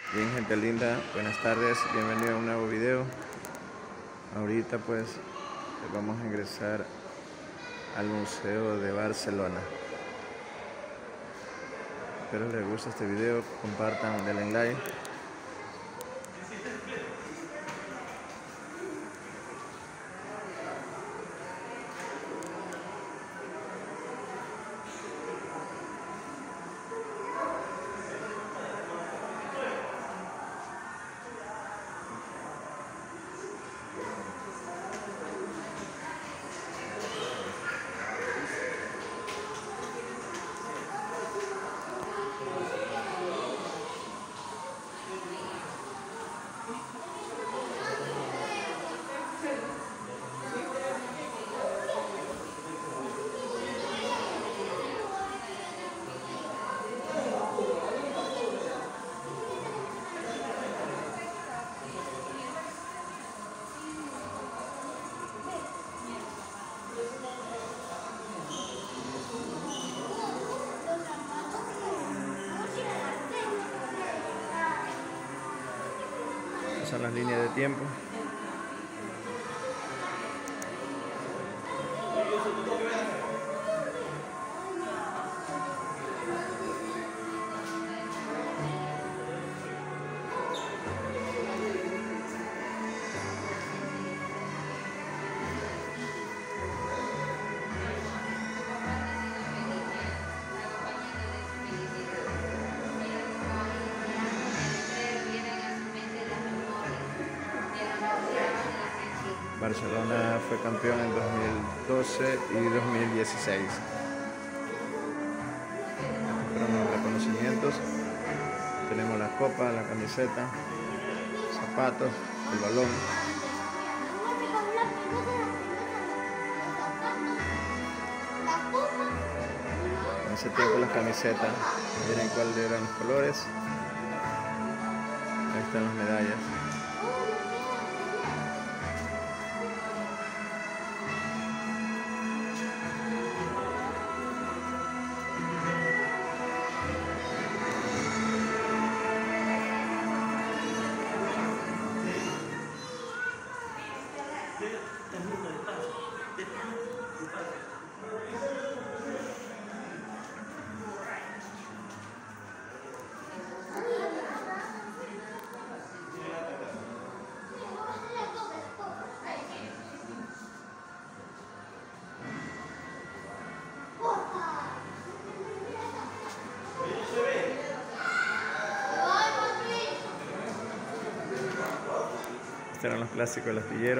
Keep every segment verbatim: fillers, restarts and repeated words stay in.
Bien, gente linda, buenas tardes, bienvenido a un nuevo video. Ahorita pues vamos a ingresar al Museo de Barcelona. Espero les guste este video, compartan, denle like. Son las líneas de tiempo. Barcelona fue campeón en dos mil doce y dos mil dieciséis. Fueron los reconocimientos. Tenemos la copa, la camiseta, zapatos, el balón. En ese tiempo las camisetas, miren cuáles eran los colores. Ahí están las medallas. Estos eran los clásicos del astillero.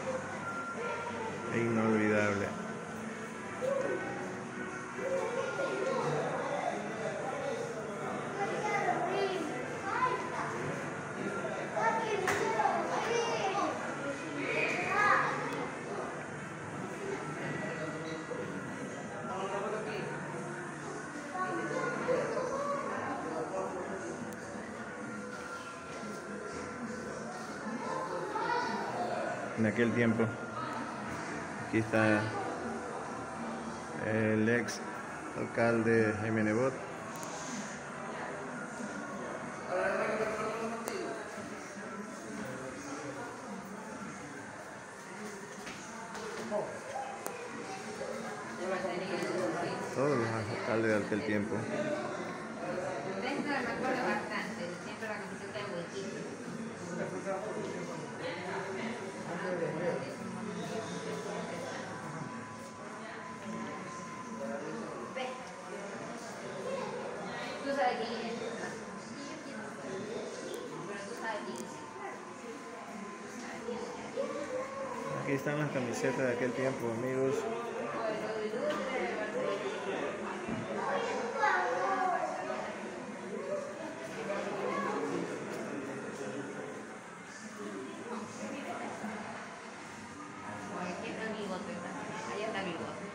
E inolvidable. En aquel tiempo, aquí está el ex alcalde Jaime Nebot. Todos los alcaldes de aquel tiempo. Dentro me acuerdo bastante, siempre la camiseta de huequito. Tú sabes quién es. Pero tú sabes quién es. Aquí están las camisetas de aquel tiempo, amigos. Allá está mi voz.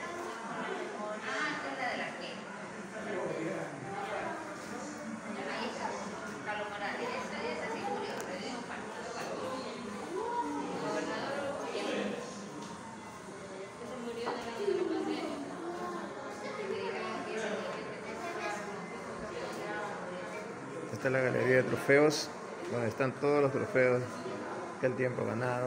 Ah, esta es la de la que. Ahí Esta es la galería de trofeos, donde están todos los trofeos que el tiempo ganado.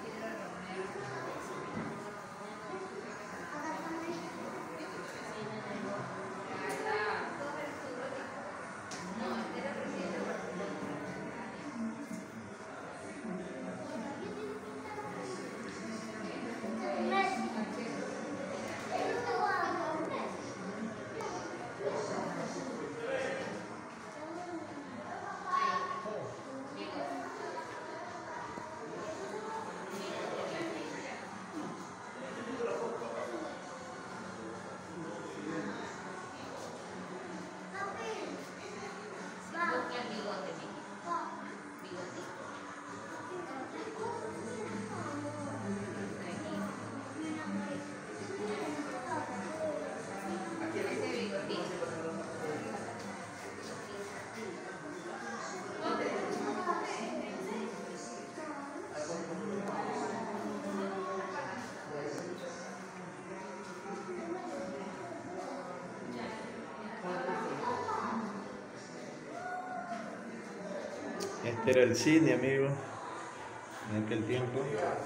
Este era el cine, amigo, en aquel tiempo.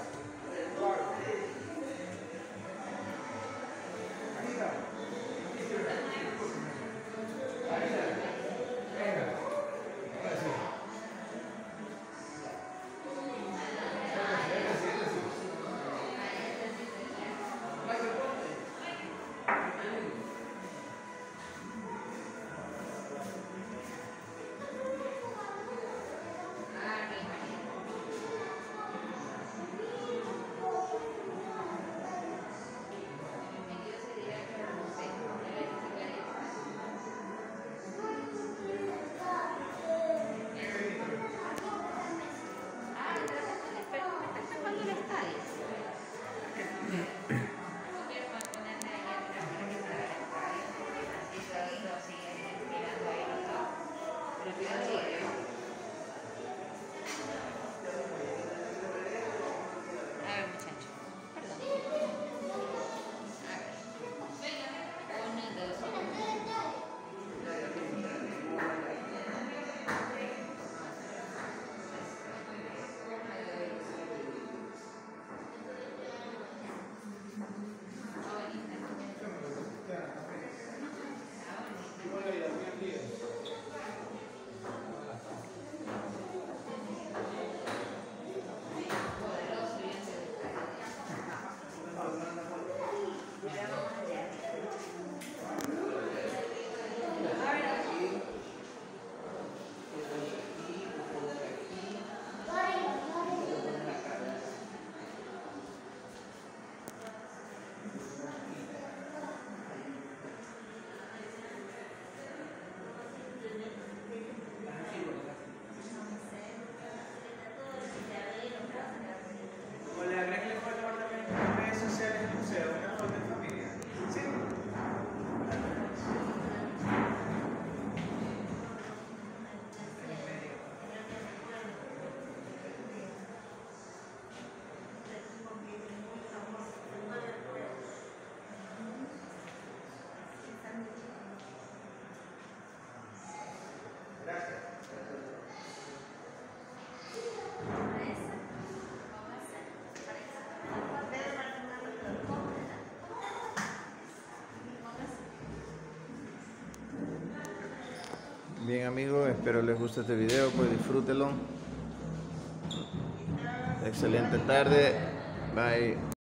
Bien amigos, espero les guste este video, pues disfrútenlo. Excelente tarde, bye.